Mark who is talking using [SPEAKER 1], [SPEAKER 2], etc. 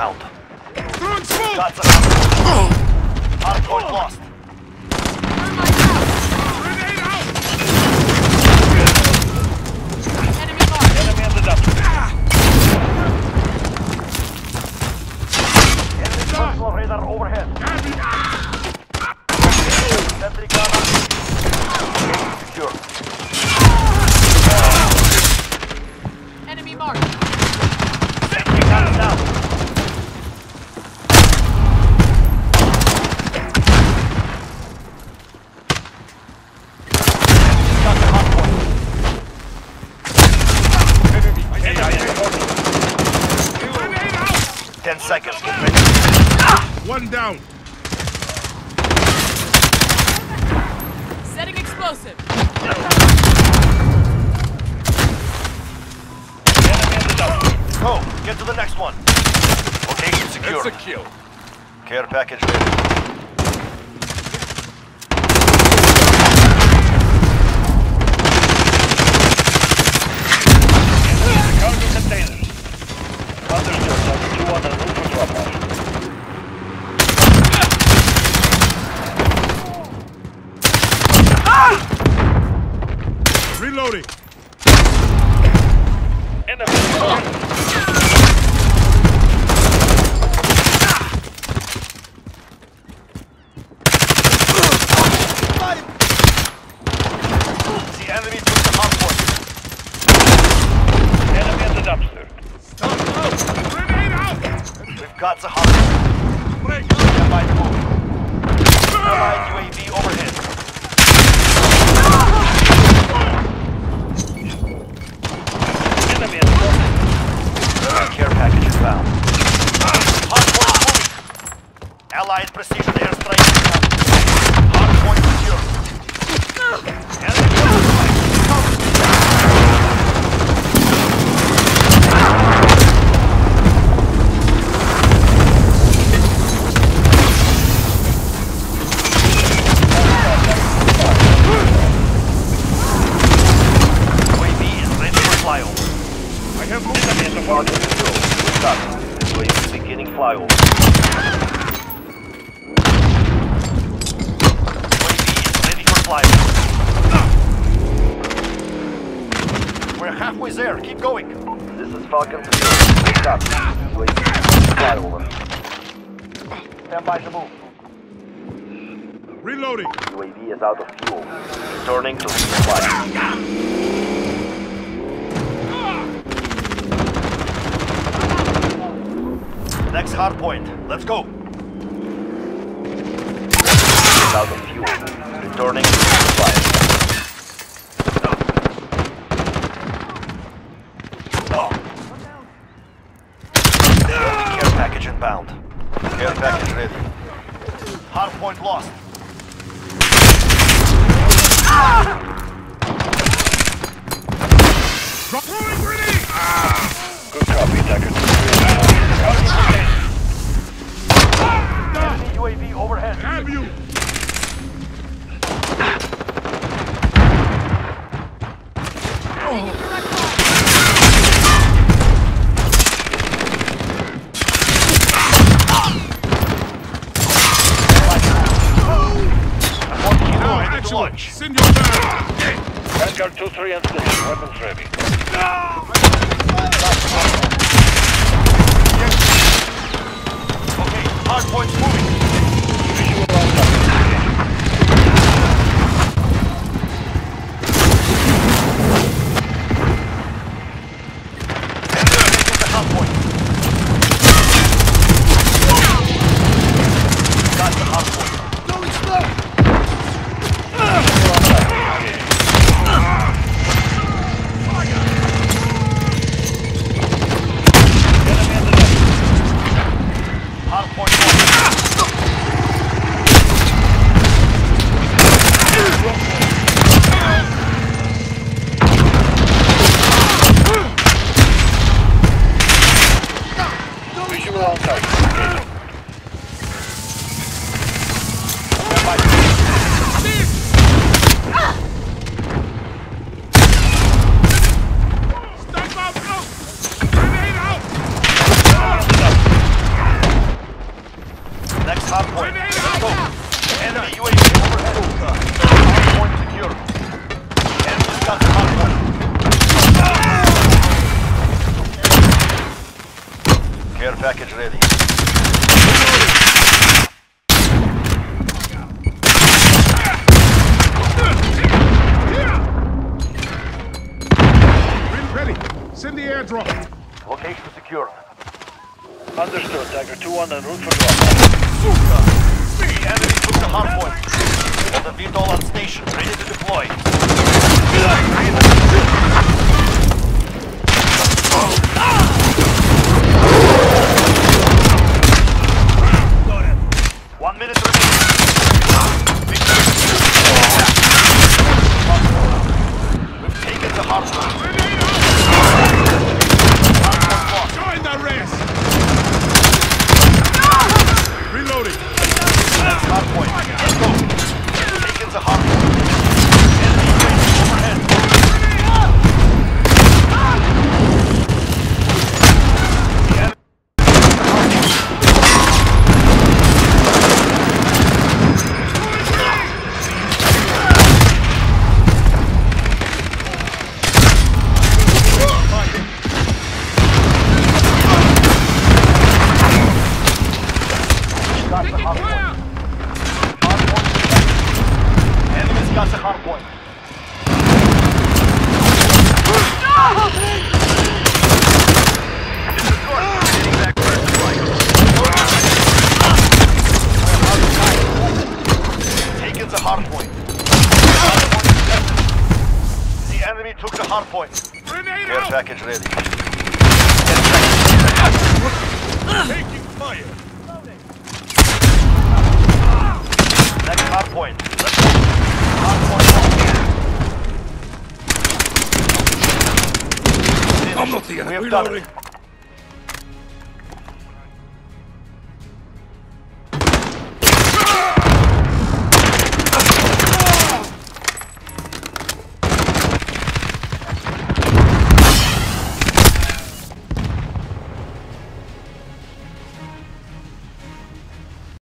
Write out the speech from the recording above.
[SPEAKER 1] inbound.
[SPEAKER 2] Throwing smoke!
[SPEAKER 1] Got some hardpoint. Hardpoint lost.
[SPEAKER 2] Grenade out!
[SPEAKER 3] Enemy marked.
[SPEAKER 1] Enemy on the dump. Enemy personal radar overhead. Sentry gun on. Secure.
[SPEAKER 3] Enemy marked.
[SPEAKER 1] Sentry gun down. Got the hardpoint. 10 seconds. Get ready.
[SPEAKER 2] One down.
[SPEAKER 3] Setting explosive.
[SPEAKER 1] Enemy on the dump. Go. Get to the next one. Location secure.
[SPEAKER 2] That's a kill.
[SPEAKER 1] Care package ready. Cargo containers. Understood. Number 2 on the roof for drop-off.
[SPEAKER 2] Reloading.
[SPEAKER 1] Enemy. The enemy took the hardpoint. Enemy at the dumpster.
[SPEAKER 2] Grenade out!
[SPEAKER 1] We've got the hardpoint. Stand by to move. Allied UAV overhead. Enemy at the dumpster. Care package is found. Hardpoint moving. Allied precision airstrike incoming. Hardpoint secure. Enemy UAV is ready for flyover.
[SPEAKER 2] I have moved.
[SPEAKER 1] Enemy at the target control. Stop. UAV beginning flyover. Flyover. We're halfway there. Keep going. This is Falcon 2. Stop. UAV flyover. Stand by to move.
[SPEAKER 2] Reloading.
[SPEAKER 1] UAV is out of fuel. Returning to resupply. Next hard point. Let's go. Is out of fuel. Returning to resupply. Care package inbound. Care package ready. Hardpoint lost.
[SPEAKER 2] Throwing grenade!
[SPEAKER 1] Good copy, Decker. Enemy UAV overhead.
[SPEAKER 2] Have you? Now actual.
[SPEAKER 1] Launch.
[SPEAKER 2] Send your back.
[SPEAKER 1] Vanguard 2-3 and station. Weapons ready. Okay, hardpoint's moving. Visual on top. Enemy taking the hardpoint. Got the hardpoint. Going slow. Visual on target.
[SPEAKER 2] Stop out! Grenade out! Ready. Send the airdrop.
[SPEAKER 1] Location secure. Understood. Tiger 2-1 en route for drop. The enemy took the hardpoint. Hold the VTOL on station, ready to deploy. Got it. 1 minute remaining. We've taken the hardpoint.
[SPEAKER 2] Join the rest. Reloading.
[SPEAKER 1] That's hardpoint. Let's go. Taking the hardpoint. Enemy training overhead. Got the hardpoint. Hardpoint detected. Enemy's got the hardpoint. This is good. Getting back first strike. Taking the hardpoint. Hardpoint detected. The enemy took the hardpoint.
[SPEAKER 2] Grenade
[SPEAKER 1] Care
[SPEAKER 2] out.
[SPEAKER 1] package ready.
[SPEAKER 2] Taking fire.
[SPEAKER 1] Next hardpoint. Let's go. Hardpoint locked.
[SPEAKER 2] I'm not the enemy.
[SPEAKER 1] We have done it.
[SPEAKER 2] Reloading.